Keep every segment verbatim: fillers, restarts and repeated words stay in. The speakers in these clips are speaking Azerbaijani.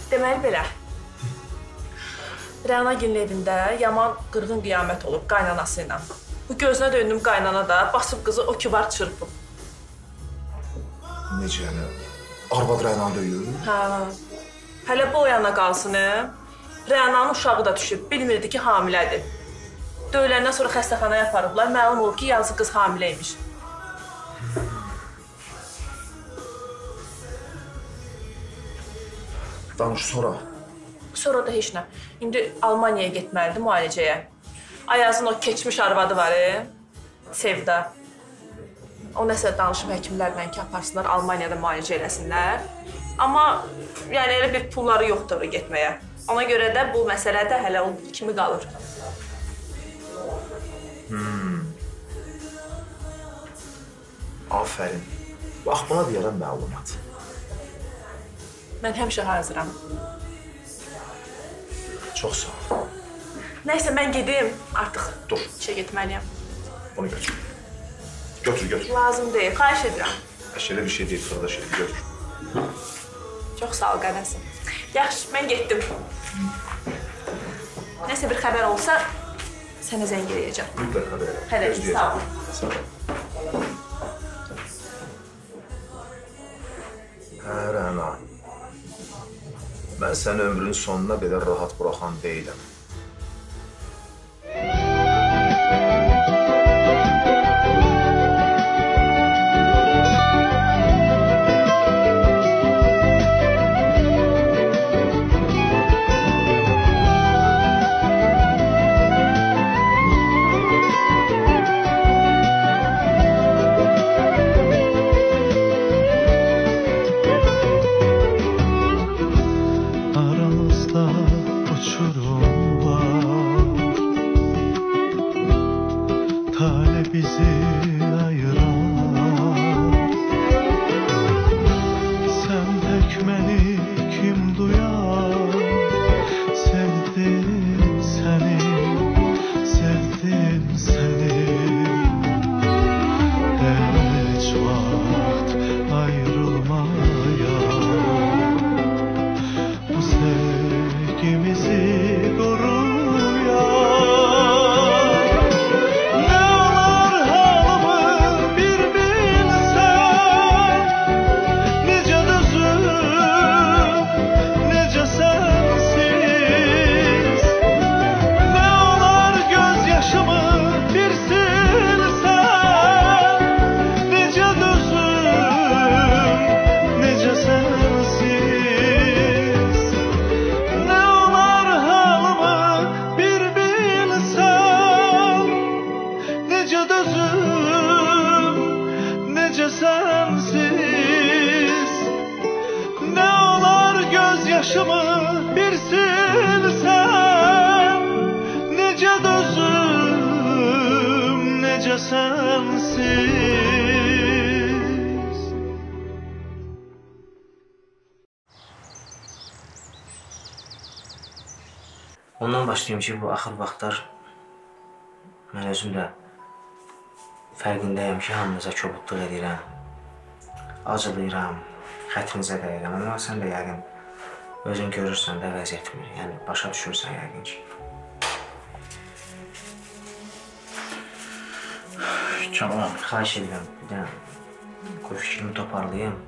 Deməli belə. Rəna Gül'ün evində yaman qırğın qiyamət olub qaynanası ilə. Bu gözünə döndüm qaynana da basıb qızı o kibar çırpıb. Necə yəni? Arvad Rənanı döyür? Hə. Hələ bu o yana qalsın, Rənanın uşağı da düşüb, bilmirdi ki, hamilədir. Döyüləndən sonra xəstəxanaya aparıblar, məlum olub ki, yazıq qız hamiləymiş. Danış sonra. Sonra da heç nə. İndi Almaniyaya getməlidir müalicəyə. Ayazın o keçmiş arvadı var, e? Sevda. O nəsə danışıb həkimlərlə ki, aparsınlar Almaniyada müalicə eləsinlər. Amma yəni elə bir pulları yoxdur oraya getməyə. Ona görə də bu məsələ də hələ o kimi qalır. Hmm. Afərin. Bax, buna deyərəm məlumat. Mən həmişə hazıram. Çox sağ ol. Nəysə, mən gedim artıq. Dur. İşə getməliyəm. Onu götür. Götür, götür. Lazım deyil, xahiş edirəm. Əşələ bir şey deyil, qardaş, götür. Çox sağ ol, qənəsim. Yaxşı, mən getdim. Nəsə bir xəbər olsa, sənə zəng eləyəcəm. Mütləq xəbər elə. Hələ ki, sağ ol. Sağ ol. Hə, Rəna. Mən səni ömrün sonuna qədər rahat buraxan deyiləm. Ondan başlayayım ki, bu axır vaxtlar mən özüm də fərqindəyəm ki, hamınıza kobudluq edirəm, acılayıram, xətrinizə dəyirəm. Amma sən də yəqin özün görürsən də vəziyyətmir, yəni başa düşürsən yəqin ki. Kamal, xahiş edirəm, bir dənə qoy fikrimi toparlayayım.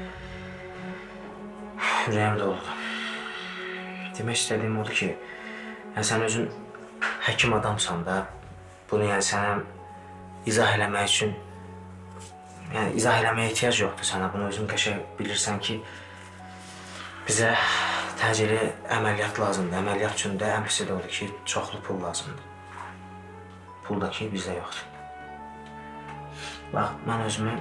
Ürəyim doludur. Demək istədiyim odur ki, yəni sən özün həkim adamsan da, bunu yəni sənə izah eləmək üçün, yəni izah eləməyə ehtiyac yoxdur sənə, bunu özün qəşəng bilirsən ki, bizə təcili əməliyyat lazımdır. Əməliyyat üçün də ən pisi də odur ki, çoxlu pul lazımdır. Pul da ki, bizdə yoxdur. Bax, mən özümü,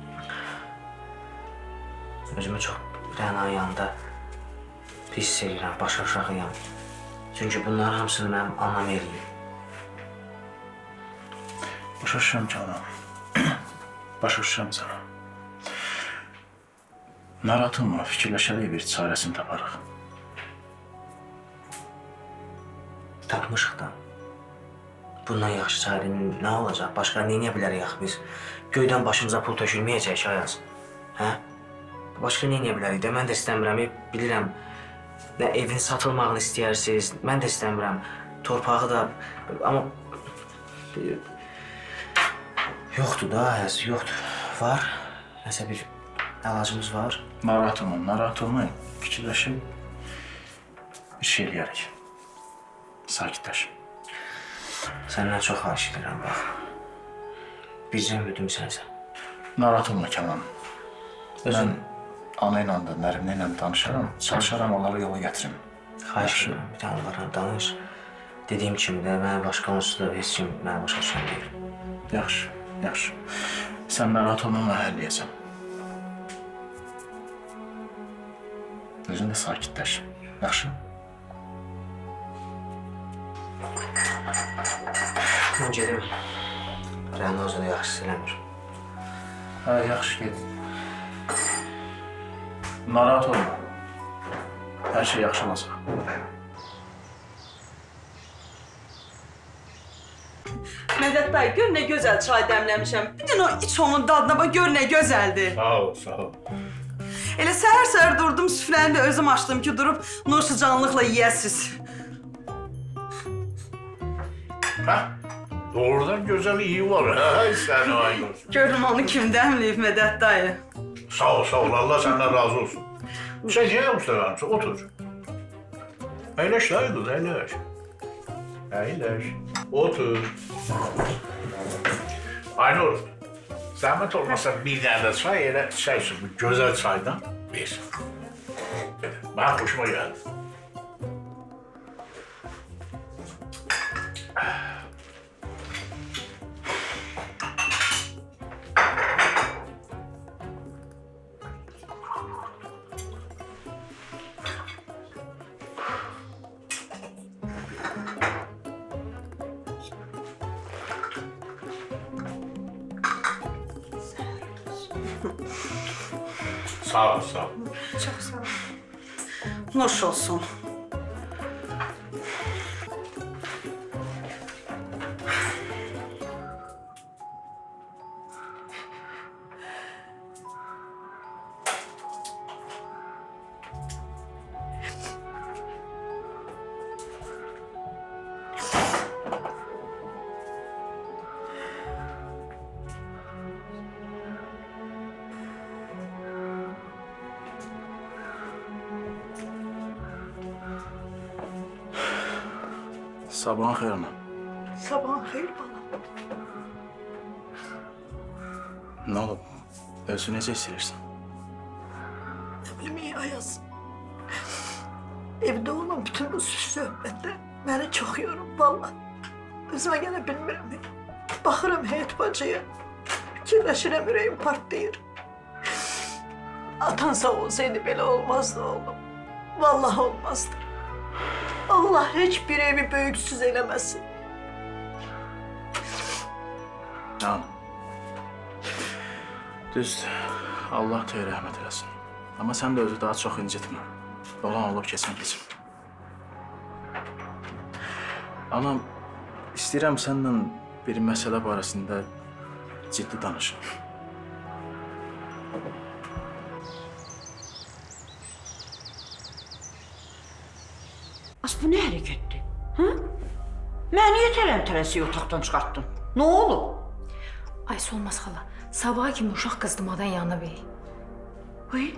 özümü çox Rənanın yanında pis hiss edirəm, baş aşağıyam. Çünki bunların hamısını mənim anam eləyib. Başa düşürəm canım. Başa düşürəm sənə. Narahat olma, fikirləşərik bir çarəsini taparıq. Tapmışıq da. Bundan yaxşı çarə nə olacaq? Başqa nə edə bilərik axı biz? Göydən başımıza pul tökülməyəcək ki, Ayaz. Hə? Başqa nə edə bilərik də? Mən də istəmirəm, bilirəm, nə evin satılmağını istəyirsiniz, mən də istəmirəm. Torpağı da, amma yoxdur da, həz, yoxdur. Var, nəsə bir əlacımız var. Narahat olmayın, narahat olmayın. Fikirləşin, bir şey eləyərik. Sakitləşin. Səndən çox xahiş edirəm, bax. Bircə ümidim sənsən. Narahat olma Kənan. Özün... Mən ana ilə də, Nərimlə ilə danışaram, çalışaram onları yola gətirim. Xahiş edirəm, bir dənə onlarla danış. Dediyim kimi də, mənə başqa onsuz da heç kim mənə başa düşən deyil. Yaxşı, yaxşı. Sən narahat olma, mən həlləyəcəm. Özün də sakitləş. Yaxşı? Mən gedim. Rəna özü də yaxşı eləmir. Hə, yaxşı, gedin. Narahat olma. Hər şey yaxşı olacaq. Mədət bəy, gör nə gözəl çay dəmləmişəm. Bir də o iç onun dadına bax, gör nə gözəldir. Sağ ol, sağ ol. Elə səhər-səhər durdum, süfrəni də özüm açdım ki, durub nursu canlıqla yiyəsiz. Hə? Doğrudan gözəl iyi var, hə? Səni Aynur. Görüm onu kim dəmləyib Mədət dayı. Sağ ol, sağ ol. Allah səndən razı olsun. Sən niyə yoxdur? Otur. Əyləş də, qız, əyləş. Əyləş. Otur. Aynur, zəhmət olmasa bir dənə də çay elə içəysin. Bu gözəl çaydan ver. Mənə xoşuma gəldi. Sağ ol, sağ ol. Çox sağ ol. Nuş olsun. Sabahın xeyir ana. Sabahın xeyir bana. Nə olub? Özü necə hiss edirsən? Ne bileyim Ayaz. Evde olan bütün bu söhbətlər məni çox yorub valla. Özümə gələ bilmirəm. Baxıram Həyat bacıya. Fikirləşirəm, ürəyim partlayır. Atan sağ olsaydı belə olmazdı oğlum. Vallahi olmazdı. Allah heç bir evi böyüksüz eləməsin. Ana. Düzdür. Allah tüyə rəhmət eləsin. Amma sən də özü daha çox incitmə. Olan olub keçən keçin. Anam, istəyirəm səndən bir məsələ barəsində ciddi danışım. Az bu nə hərəkətdir? Hı? Məni niyə tələm-tələsik otaqdan çıxartdın? Nə olub? Ayşə olmaz xala. Sabaha kimi uşaq qızdırmadan yanına bey. Hıy?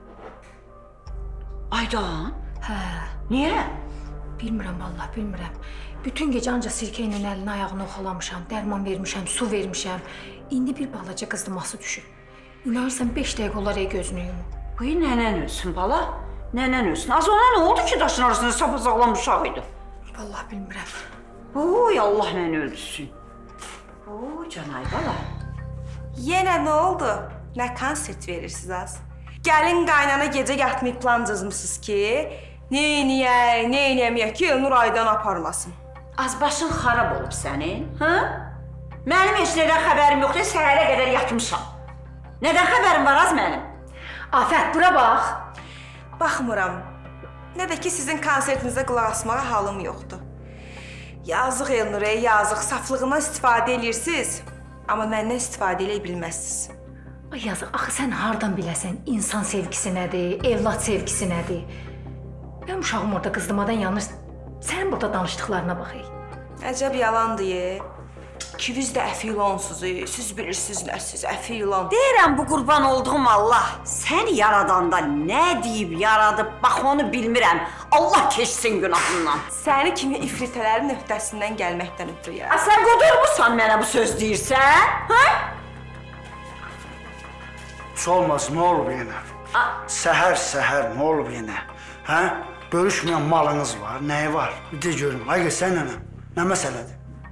Aydan? Hə. Niyə? Bilmirəm vallahi, bilmirəm. Bütün gecə ancaq sirkə ilə əlini ayağını oxalamışam, dərman vermişəm, su vermişəm. İndi bir balaca qızdırması düşüb. İnanırsan beş dəqiqə olar ey gözünü yumub. Hıy, nənən ölsün bala. Nənən ölsün. Az ona nə oldu ki, daşın arasında sapasağlam uşaq idi? Vallahi bilmirəm. Oy, Allah məni öldürsün. Oy, canay bala. Yenə nə oldu? Nə konsert verirsiniz az? Gəlin qaynana gecə yatmayıb plan cızmısınız ki, neyniyək, neyniyəməyək ki, Elnur Aydan aparmasın. Az başın xarab olub sənin, hə? Mənim heç nədən xəbərim yoxdur, səhərə qədər yatmışam. Nədən xəbərim var az mənim? Afət, bura bax. Baxmıram. Nə də ki, sizin konsertinizə qulaq asmağa halım yoxdur. Yazıq Elnur'a, yazıq, saflığından istifadə edirsiniz, amma məndən istifadə edə bilməzsiniz. Ay yazıq, axı sən hardan biləsən insan sevgisi nədir, evlad sevgisi nədir? Mənim uşağım orada qızdırmadan yanır. Sənin burada danışdıqlarına baxayım. Əcəb yalan deyə. İkiniz də əfilansız, siz bilirsiniz nə siz əfilan. Deyirəm bu qurban olduğum Allah, sən yaradanda nə deyib yaradıb, bax onu bilmirəm. Allah keçsin günahından. Səni kimi ifritələrin öhdəsindən gəlməkdən ötürü yaradıb. Sən qudurmusan mənə bu söz deyirsən, hə? Olmaz, nə olub yenə? Səhər-səhər nə olub yenə? Hə? Bölüşməyən malınız var, nəyi var? Bir de görüm, ay sən nənəm, nə məsələdir?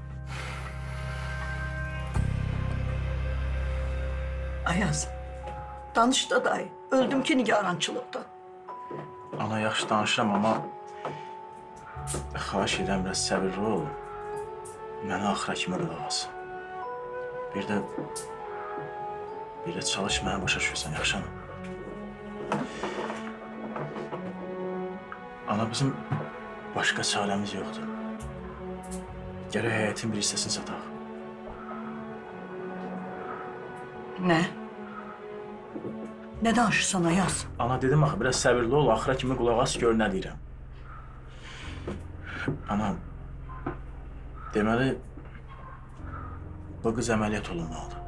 Ayaz, danış da dayı. Öldüm ki nigarançılıqda. Ana, yaxşı danışıram, amma xahiş edirəm, biraz səbirli ol. Mənə axıra kimi qulaq as. Bir də bir də çalış mənə başa düşürsən, yaxşı ana? Ana, bizim başqa çarəmiz yoxdur. Gərək həyətin bir hissəsini sataq. Nə? Nə danışırsan Ayaz? Ana, dedim axı, biraz səbirli ol, axıra kimi qulaq as, gör nə deyirəm. Ana, deməli, bu qız əməliyyat olunmalıdır.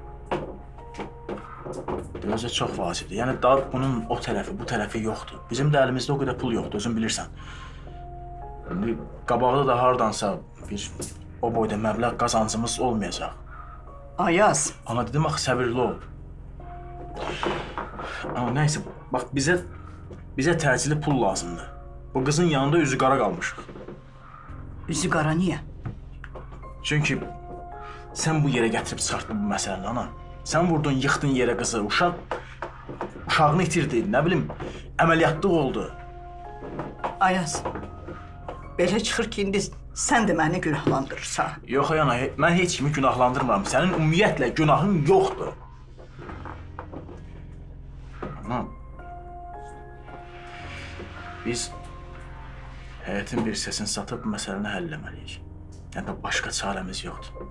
Gözə çox vacibdir. Yəni, daha bunun o tərəfi, bu tərəfi yoxdur. Bizim də əlimizdə o qədər pul yoxdur, özün bilirsən. İndi qabaqda da hardansa bir o boyda məbləğ qazancımız olmayacaq. Ayaz. Ana, dedim axı, səbirli ol. Amma nəysə, bax, bizə, bizə təcili pul lazımdır. Bu qızın yanında üzü qara qalmışıq. Üzü qara niyə? Çünki sən bu yerə gətirib çıxartdın bu məsələni, ana. Sən vurdun, yıxdın yerə qızı, uşaq uşağını itirdi, nə bilim, əməliyyatlıq oldu. Ayaz, belə çıxır ki, indi sən də məni günahlandırırsan. Yox, ana, mən heç kimi günahlandırmıram. Sənin ümumiyyətlə günahın yoxdur. Ana, biz həyətin bir hissəsini satıb bu məsələni həll etməliyik. Yəni, başqa çarəmiz yoxdur.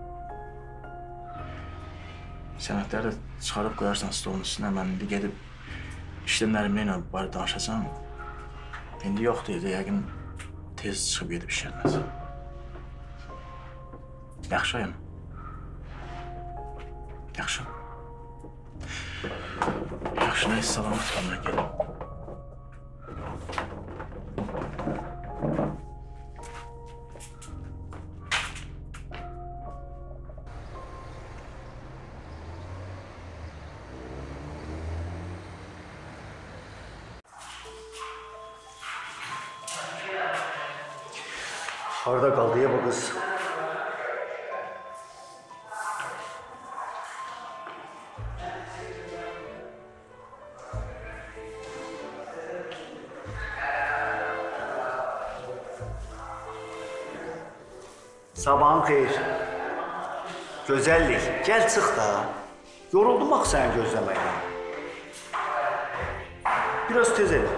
Sənədləri də çıxarıb qoyarsan stolun üstünə, mən indi gedib işləmlərimlə ilə bari danışacağım. İndi yoxdur evdə, yəqin tez çıxıb gedib işlətməz. Yaxşı, ayım. Yaxşı. Yaxşı, nəysə, salamat qalına gelin. Harada qaldı ya bu qız? Sabahın xeyir. Gözəllik, gəl çıx da. Yoruldum axı səni gözləməklə. Biraz tez elə.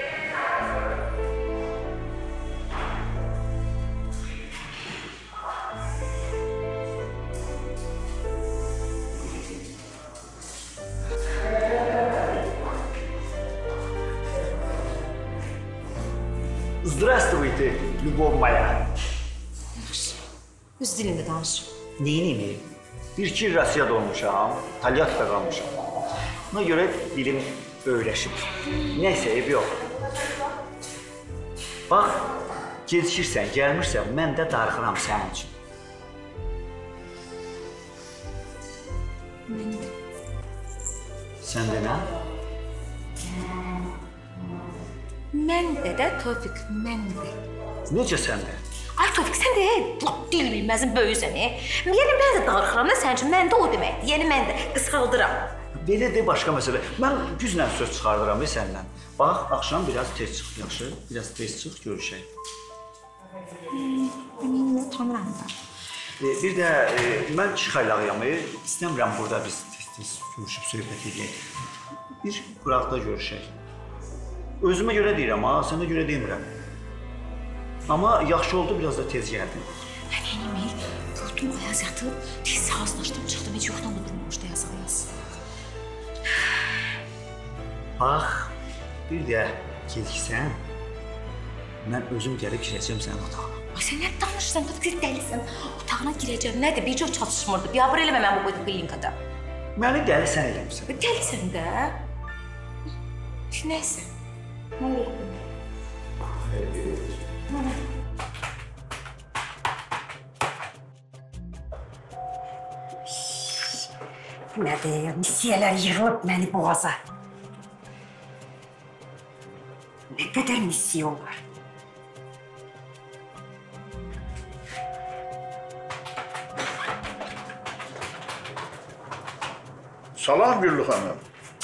Здравствуйте, любовь моя. Öz dilində danış. Neyini? Bir iki Rusiyada olmuşam, Talyatda qalmışam. Buna görə dilim öyrəşib. Nəysə, ev yox. Bax, gecikirsən, gəlmirsən, mən də darıxıram sənin üçün. Mən də. Sən də nə? Mən də də, Tofiq, mən də. Necə sən də? Ay Tofiq, sən də lap dil bilməzin böyüsən, e? Yəni, mən də darıxıram da sənin üçün, mən də o deməkdir. Yəni, mən də qısqaldıram. Belə de, başqa məsələ. Mən güclə söz çıxardıram e, səndən. Bax, axşam biraz tez çıx, yaxşı? Biraz tez çıx, görüşək. Hmm, utanıram da. E, bir də e, mən çıxaylağıyam, e? İstəmirəm burada biz tez-tez görüşüb söhbət edək. Bir qıraqda görüşək. Özümə görə deyirəm, ha, sənə görə demirəm. Amma yaxşı oldu, biraz da tez gəldin. Mən yeniyim, vurdum, ayaz yatıb, tez hazırlaşdım, çıxdım, heç yoxdan da durmamışdı, yazıq ayaz. Bax, bir də geciksən, mən özüm gəlib girəcəm sənin otağına. Ay sən nə danışırsan? Qız dəlisən. Otağına girəcəm. Nədir? Bircə o çatışmırdı. Biabır eləmə mən bu klinikada. Məni dəli sən eləmişsən. Dəlisən də. Nəysə. Nə Nədir? Nisiyələr yığılıb məni boğaza. Nə qədər nisiyə olar? Salam Güllü xanım.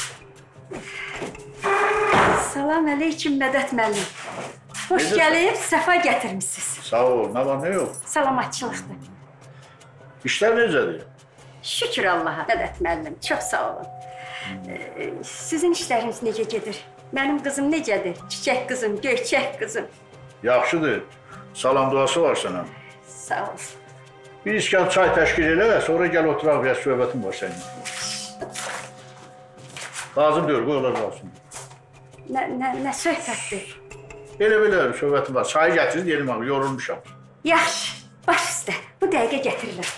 Salam əleyküm Mədət müəllim. Xoş gəlib, səfa gətirmisiniz. Sağ ol, nə var, nə yox? Salamatçılıqdır. İşlər necədir? Şükür Allaha Mədət müəllim, çox sağ olun. Ee, sizin işləriniz necə gedir? Mənim qızım necədir? Çiçək qızım, göyçək qızım. Yaxşıdır. Salam duası var sənə. Sağ ol. Bir iskəl çay təşkil elə, sonra gəl oturaq, biraz söhbətim var sənin. Lazım deyil, qoy olar qalsın. Nə, nə, nə söhbətdir? Elə-belə söhbətim var. Çayı gətirin, yerim abi, yorulmuşam. Yaxşı, baş üstə. Bu dəqiqə gətirilir.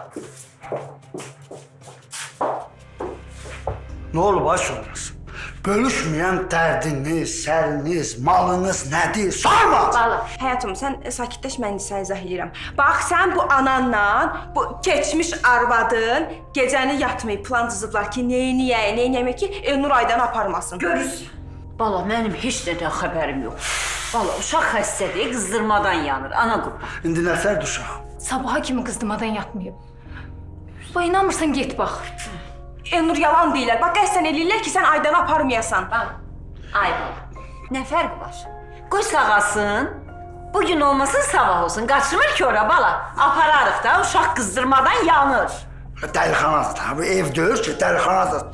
Nə olub ay sonrası? Bölüşməyən dərdiniz, səriniz, malınız nədir? Sorma! Bala, həyatım, sən sakitləş, mən sən izah edirəm. Bax, sən bu ananla, bu keçmiş arvadın gecəni yatmayıb plan cızıblar ki, neyi-niyə, neyi-niyəmək ki, Elnur Aydanı aparmasın. Görürsən. Bala, mənim heç nədən xəbərim yox. Bala, uşaq xəstədir, qızdırmadan yanır, ana qurban. İndi nəsər uşaq? Sabaha kimi qızdırmadan yatmayıb. Bax, inanmırsan, get bax. Elnur yalan deyirlər. Bax, qəsdən eləyirlər ki, sən Aydanı aparmayasan. Ay bala, nə fərq var? Qoy sağalsın, bugün olmasın, sabah olsun. Qaçırmır ki ora bala. Apararıq da, uşaq qızdırmadan yanır. Dəlixanadır da, bu ev deyil ki, dəlixanadır.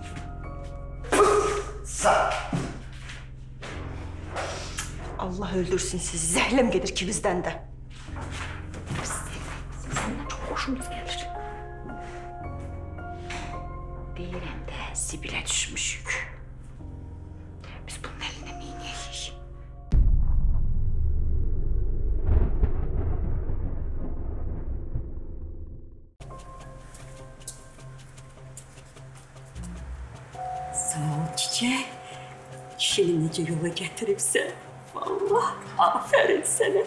Sağ. Allah öldürsün sizi, zəhləm gedir ki bizdən də. Səndən çox xoşumuz gəlir. Deyirəm də, zibilə düşmüşük. Biz bunun əlindən neynəyək? Sağ ol çiçək. Kişini necə yola gətiribsən. Vallahi, afərin sənə.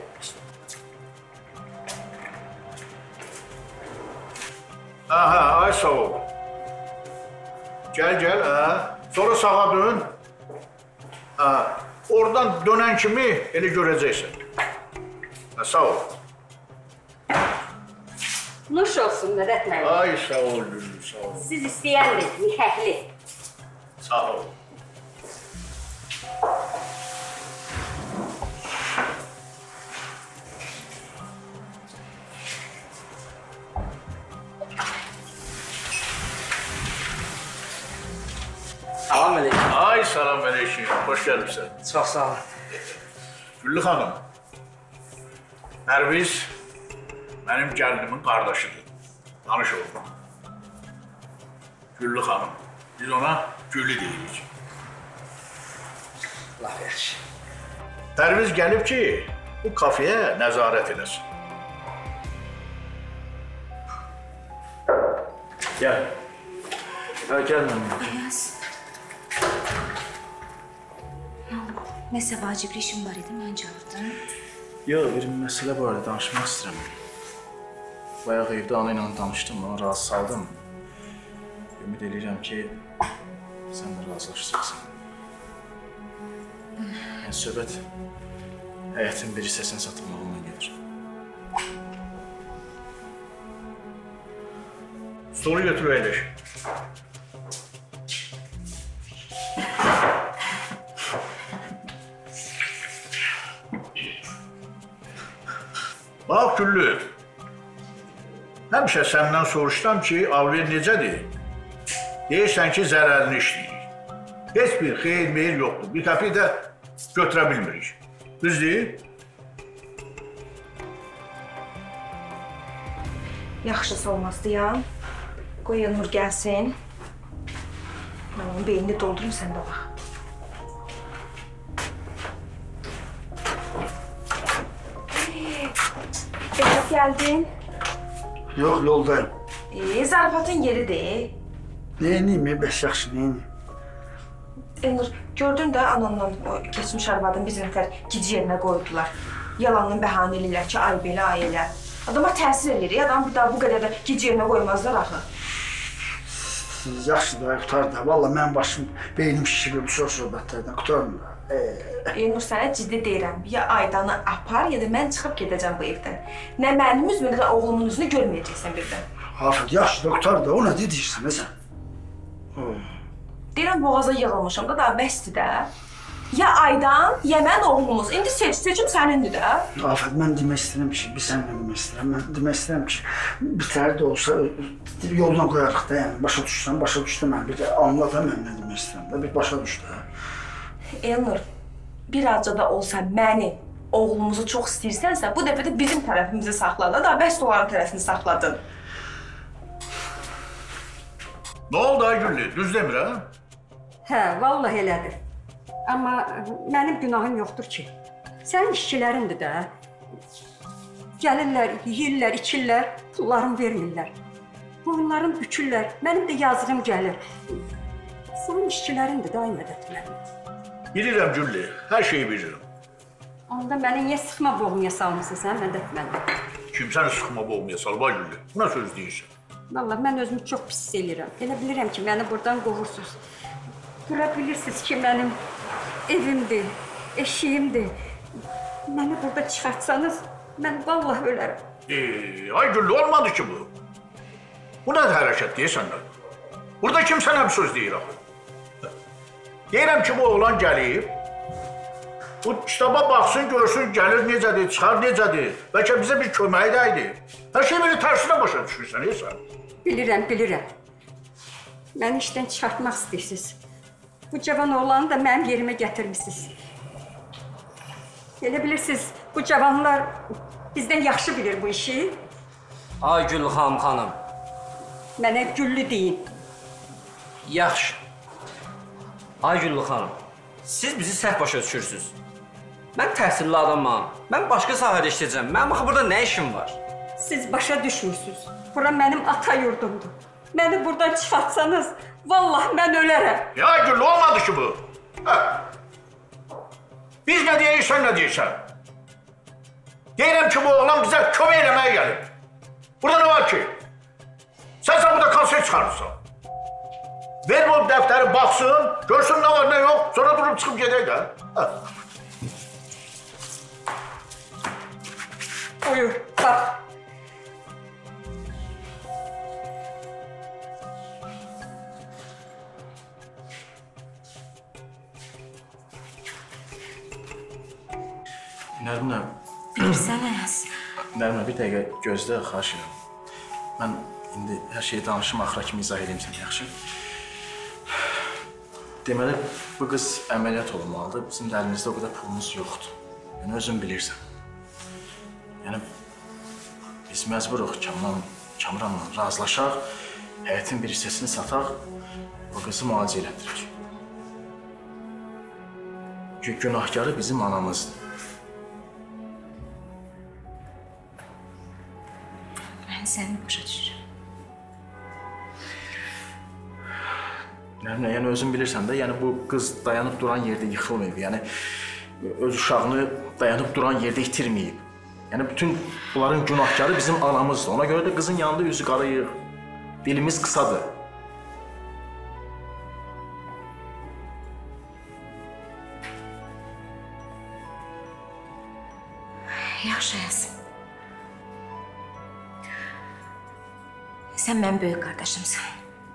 Aha, ay sağ ol. Gəl, gəl, hə. Sonra sağa dön. Hə. Oradan dönən kimi elə görəcəksən. Hə, sağ ol. Nuş olsun Mədət müəllim. Ay, sağ ol, Lülü, sağ ol. Siz istəyəndir, yihəkli. Sağ ol. Salam əleykum. Ay, salam əleykum. Xoş gəlibsən. Çox sağ olun. Güllü xanım, Pərviz mənim gəlinimin qardaşıdır. Tanış olun. Güllü xanım, biz ona Güllü deyirik. Laf yaxşı. Pərviz gəlib ki, bu kafeyə nəzarət eləsin. Gəl. Hə, gəl mənimlə. Ayaz. Nəsə vacibli işim var idi, mən çağırdım. Yox, bir məsələ barədə danışmaq istəyirəm. Bayaq evdə ana ilə danışdım, onu razı saldım. Ümid edirəm ki, sən də razılaşacaqsan. Yəni, söhbət həyətin bir hissəsini satılmağından gedir. Stolu götür əyləş. Bax Güllü, həmişə səndən soruşdum ki, Alver necədir? Deyirsən ki, zərərini işləyir. Heç bir xeyir, meyir yoxdur. Bir qəpiyi də götürə bilmirik. Düz deyil? Yaxşısı olmazdı ya. Qoy Elnur gəlsin. Mən onun beynini doldurum, sən də bax. Vaxt gəldin. Yox, yoldayım. E, zarafatın yeridir. Neyiniyim, bəs yaxşı, neyiniyim? Elnur, gördün də ananla o keçmiş arvadın bir nəfər gici yerinə qoydular. Yalanla bəhanə eləyirlər ki, ay belə, ay elə. Adama təsir edir, adam bir daha bu qədər də gici yerinə qoymazlar axı. Yaxşı da, qutar da. Valla mənim başım, beynim şişirir bu söz-söhbətlərdən, qutarım da. Elnur, sənə ciddi deyirəm. Ya Aydanı apar, ya da mən çıxıb gedəcəm bu evdən. Nə mənim üzümü, nə də oğlumun üzünü görməyəcəksən birdən. Hafid, yaxşı da, qutar da. O nə deyirsən, nə sən? Deyirəm, boğaza yığılmışam da, daha bəsdir də. Ya Aydan, ya mən oğlumuz. İndi seç, seçim sənindir də. Afət, mən demək istəyirəm ki, bir sən nə demək istəyirəm. Mən demək istəyirəm ki, bitər də olsa yoluna qoyarıq da, yəni. Başa düşsən, başa düşdü mən. Bir də anla da mən nə demək istəyirəm də, bir başa düş də. Elnur, birazca da olsa məni, oğlumuzu çox istəyirsənsə, bu dəfə də bizim tərəfimizi saxladın, daha bəs onların tərəfini saxladın. Nə oldu ay Güllü, düz demirəm? Hə, vallahi elədir. Amma mənim günahım yoxdur ki. Sənin işçilərindir də. Gəlirlər, yeyirlər, içirlər, pullarını vermirlər. Boyunlarını bükürlər, mənim də yazığım gəlir. Sənin işçilərindir də, ay Mədət mənim. Bilirəm Güllü, hər şeyi bilirəm. Onda məni niyə sıxma boğmaya salmışsın sən, Mədət mənim? Kim səni sıxma boğmaya salıb ay Güllü? Buna söz deyirsən. Vallahi mən özümü çox pis eləyirəm. Elə bilirəm ki, məni buradan qovursunuz. Görə bilirsiniz ki, mənim evimdir, eşiyimdir. Məni burada çıxartsanız, mən vallahi ölərəm. Eee, ay Güllü, olmadı ki bu. Bu nədir hərəkət deyirsən də? Burada kim sənə bir söz deyir axı? Deyirəm ki, bu oğlan gəlib, bu kitaba baxsın, görsün, gəlir necədir, çıxar necədir. Bəlkə bizə bir köməyi də idi. Hər şey belə tərsinə başa düşürsən, eysən? Bilirəm, bilirəm. Məni işdən çıxartmaq istəyirsiniz. Bu cavan oğlanı da mənim yerimə gətirmişsiniz. Elə bilirsiniz, bu cavanlar bizdən yaxşı bilir bu işi. Ay Güllü xanım, xanım. Mənə Güllü deyin. Yaxşı. Ay Güllü xanım, siz bizi səhv başa düşürsünüz. Mən təhsilli adamam. Mən başqa sahədə işləyəcəm. Mənim axı burada nə işim var? Siz başa düşmürsünüz. Bura mənim ata yurdumdur. Məni buradan çıxartsanız, vallahi mən ölərəm. Ya Güllü, olmadı ki bu. Hə. Biz nə deyək, sən nə deyirsən? Deyirəm ki, bu oğlan bizə kömək eləməyə gəlib. Burada nə var ki? Sən sən burada konser çıxarırsan. Ver bu dəftəri baxsın, görsün nə var, nə yox, sonra durub çıxıb gedək də. Hə. Buyur, bax. Nərminə. Versənəz. Nərminə, bir dəqiqə gözlə, xahiş edirəm. Mən indi hər şeyi danışım, axıra kimi izah edeyim sənə, yaxşı? Deməli, bu qız əməliyyat olmalıdır. Bizim də əlimizdə o qədər pulumuz yoxdur. Yəni, özün bilirsən. Yəni, biz məcburuq Kamran, Kamranla razılaşaq, həyətin bir hissəsini sataq, o qızı müalicə elətdirək. Çünki günahkarı bizim anamızdır. Mən səni başa düşürəm. Nərminə, yəni özün bilirsən də, yəni bu qız dayanıb duran yerdə yıxılmayıb, yəni öz uşağını dayanıb duran yerdə itirməyib. Yəni bütün bunların günahkarı bizim anamızdır. Ona görə də qızın yanında üzü qarayıq, dilimiz qısadır. Yaxşı, Yasin. Sən mənim böyük qardaşımsan.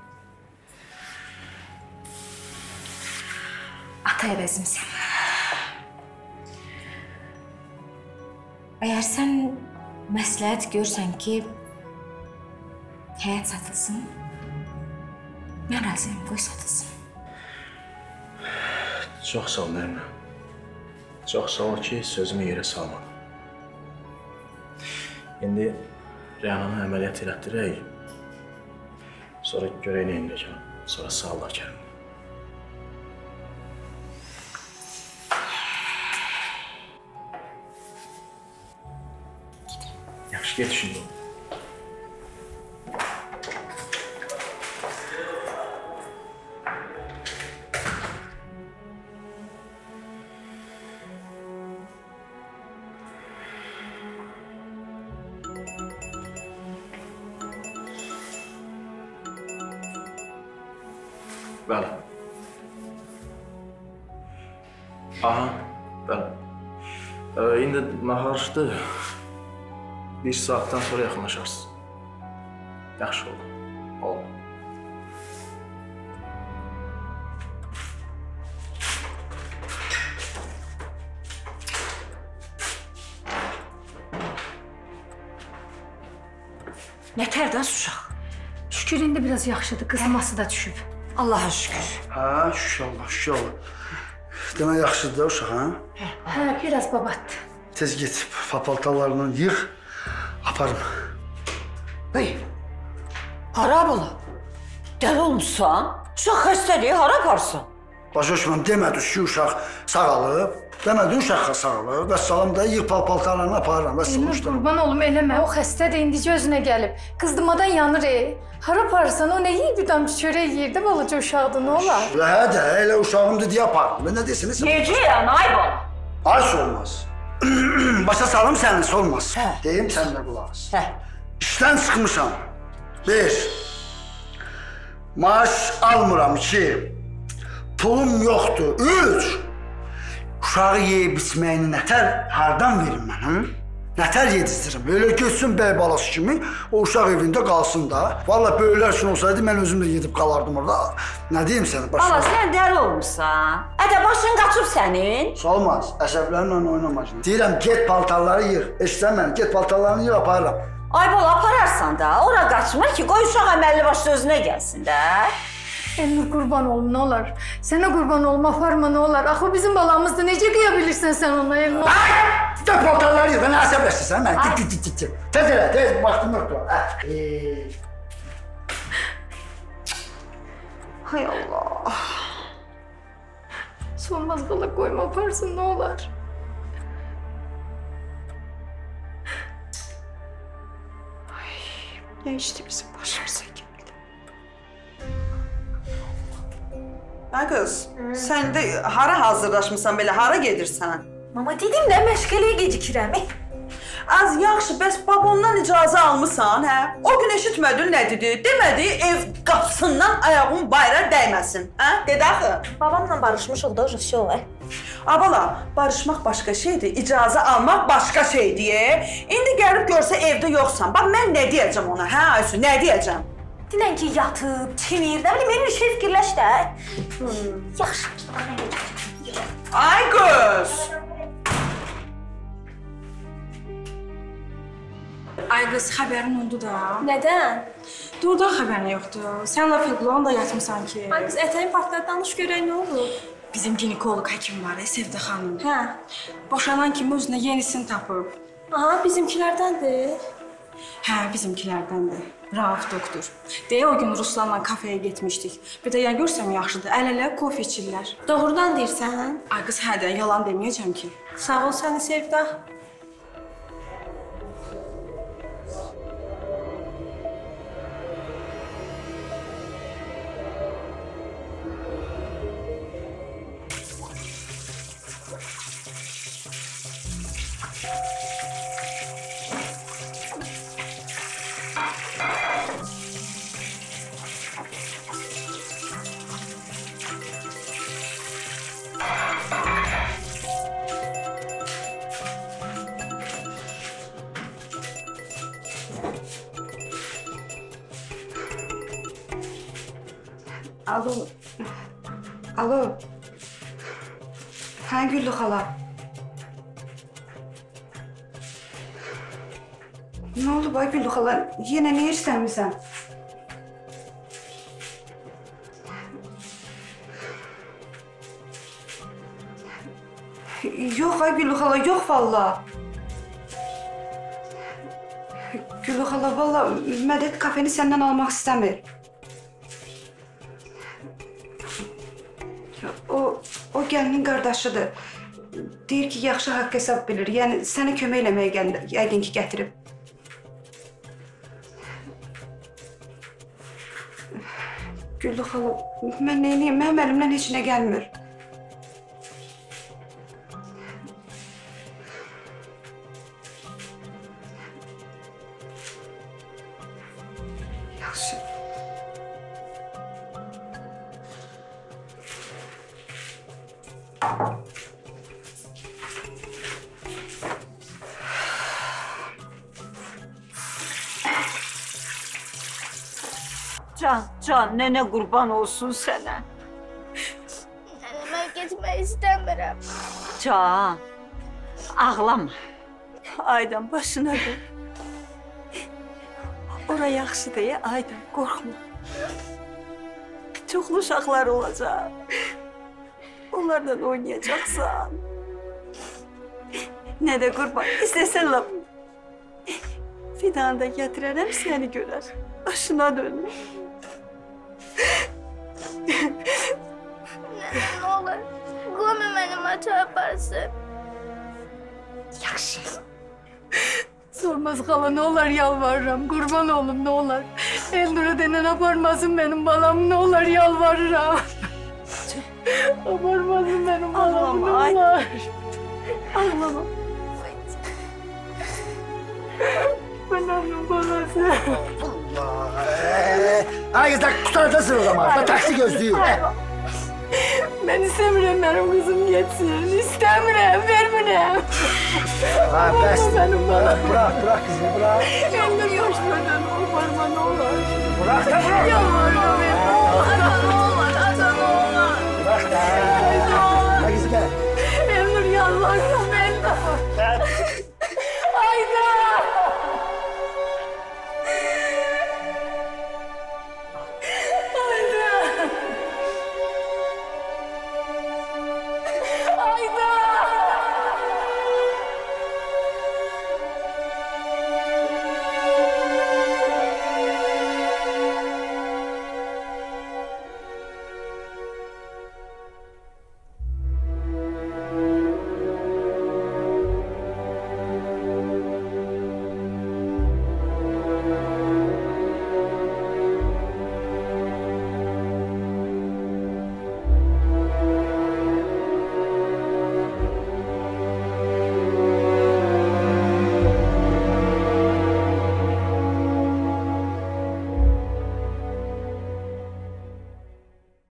Ata əvəzimsən. Əgər sən məsləhət görsən ki, həyat satılsın, mən razıyam, qoy satılsın. Çox sağ ol, Nərminə. Çox sağ ol ki, sözümü yerə salmadın. İndi Rəyananı əməliyyat elətdirək, sonra görək nə indirəcəm, sonra sağ ol, Kərim. Yaxşı. Get şimdi. Bəli. Aha, bəli. Ee, indi nahardır. Bir saatdən sonra yaxınlaşarsınız. Yaxşı oldu. Oldu. Nətərdən uşaq? Şükür indi biraz yaxşıdır, qızması da düşüb. Allaha şükür. Hə, şükür Allah, şükür Allah. Demək yaxşıdır da uşaq, hə? Hə, biraz babatdır. Tez git, papaltalarını yığ, aparım. Bey, hara bula? Dəli olmuşsan? Uşaq xəstəliyi hara aparsan? Başa düşməm, demədi ki, uşaq sağalıb. Demədi uşaq sağalıb. Vəssalam da yığ paltarlarını aparıram. Elnur, qurban olum eləmə. O xəstədir, indi gözünə gəlib. Qızdırmadan yanır ey. Hara aparırsan, o nə yeyir? Bir damcı çörək yeyir də balaca uşaqdır, nə olar? Hə də, elə uşağımdır deyə aparım. Ben nə desiniz? Necə yəni, ay bala? Ay olmaz. Başa salım sənin olmaz. Hə. Deyim sən də qulaq as. Hə. İşdən çıxmışam. Bir. Maaş almıram. İki. Pulum yoxdur. Üç. Uşağı yeyib içməyini nətər hardan verim mən, hı? Nətər yedizdirim? Böyle götsün bəy balası kimi o uşaq evində qalsın da. Vallahi böyüklər üçün olsaydı mən özüm də gedib qalardım orada. Nə deyim sənə? Bala, sən dəli olmuşsan. Ədə başın qaçıb sənin. Olmaz, əsəblərimlə oynamacın. Deyirəm, get paltarları yığ. Eşitsən məni, get paltarlarını yığ, aparıram. Ay bala, apararsan da, ora qaçmır ki, qoy uşaq əməlli başlı özünə gəlsin də. Elnur, qurban olum, nə olar? Sənə qurban olum, aparma, nə olar? Axı bizim balamızdır, necə qıya bilirsən sən ona, Elnur? Ay! Git paltarları yığ, bana əsəbləşdirsən mən. Git, git, git, git. Tez elə, tez, vaxtım yoxdur. Hay Allah. Solmaz qala qoyma, aparsın, nə olar? Ay, nə işdi bizim başımıza gəldi? Hə qız, sən də hara hazırlaşmısan belə, hara gedirsən? Mama, dedim də məşğələyə gecikirəm. Az yaxşı, bəs babamdan icazə almısan, hə? O gün eşitmədin nə dedi? Demədi, ev qapısından ayağın bayra dəyməsin, hə? Dedi axı. Babamla barışmışıq da, şey var. Abala, barışmaq başqa şeydir, icazə almaq başqa şeydir. İndi gəlib görsə evdə yoxsan, bax mən nə deyəcəm ona, hə Aysu, nə deyəcəm? Dinən ki, yatıb, çimir, nə bileyim, benim bir şey fikirləş də. Yaxşı. Ay qız! Ay qız, xəbərin oldu da. Nədən? Doğrudan xəbərin yoxdur. Sən laf Fəqlan da yatmısan ki. Ay qız, ətəyin partlar danış görək nə olur? Bizim ginekoloq həkim var, Sevdə xanım. Hə. Boşanan kimi özünə yenisini tapıb. Aha, bizimkilərdəndir. Hə, bizimkilərdəndir. Rauf doktor. Deyə o gün Ruslanla kafeyə getmişdik. Bir də ya görsəm yaxşıdır, əl-ələ kofe içirlər. Doğrudan deyirsən? Ay qız, hə də, yalan deməyəcəm ki. Sağ ol səni Sevda. Alo. Alo. Hə, Güllü xala. Nə oldu bay Güllü xala? Yenə nə istəmirsən? Yox ay Güllü xala, yox valla. Güllü xala, valla Mədət kafeni səndən almaq istəmir. O, o gəlinin qardaşıdır. Deyir ki, yaxşı haqq hesab bilir. Yəni, sənə kömək eləməyə gəldi, yəqin ki, gətirib. Güllü xala, mən neyniyim? Mənim əlimdən heç nə gəlmir. Yaxşı. Can, can, nene qurban olsun sənə. Nene, mən getmək istəmirəm. Can, ağlama. Aydan, başına dur. Ora yaxşıdır ya, Aydan, qorxma. Çoxlu uşaqlar olacaq. Onlarla oynayacaqsan. Nə də qurban, istəsən lap. Fidanı da gətirərəm, səni görər. Başına dönmür. Nene, nə olur, qoyma mənim ata aparsın. Yaxşı. Sormaz xala, ne olar yalvarıram. Kurban olum, ne olar. Elnur'a denen aparmasın benim balamı, ne olar yalvarıram. Aparmasın benim balamı, ne olar. Ağlama. Ben onun balası. Ay kızlar kurtaracaksın o zaman. Ben taksi gözlüyüm. Ben istemiyorum benim kızım geçsin. İstemiyorum, vermirem. Ha, best. Benim balam. Bırak, bırak kızını, bırak. Elnur yaşmadan oparma, ne olur. Bırak da bırak. Yalvarırım Elnur. Ata ne olur, ata ne olur. Bırak da. Elnur. Ha kızı gel. Elnur yalvarırım.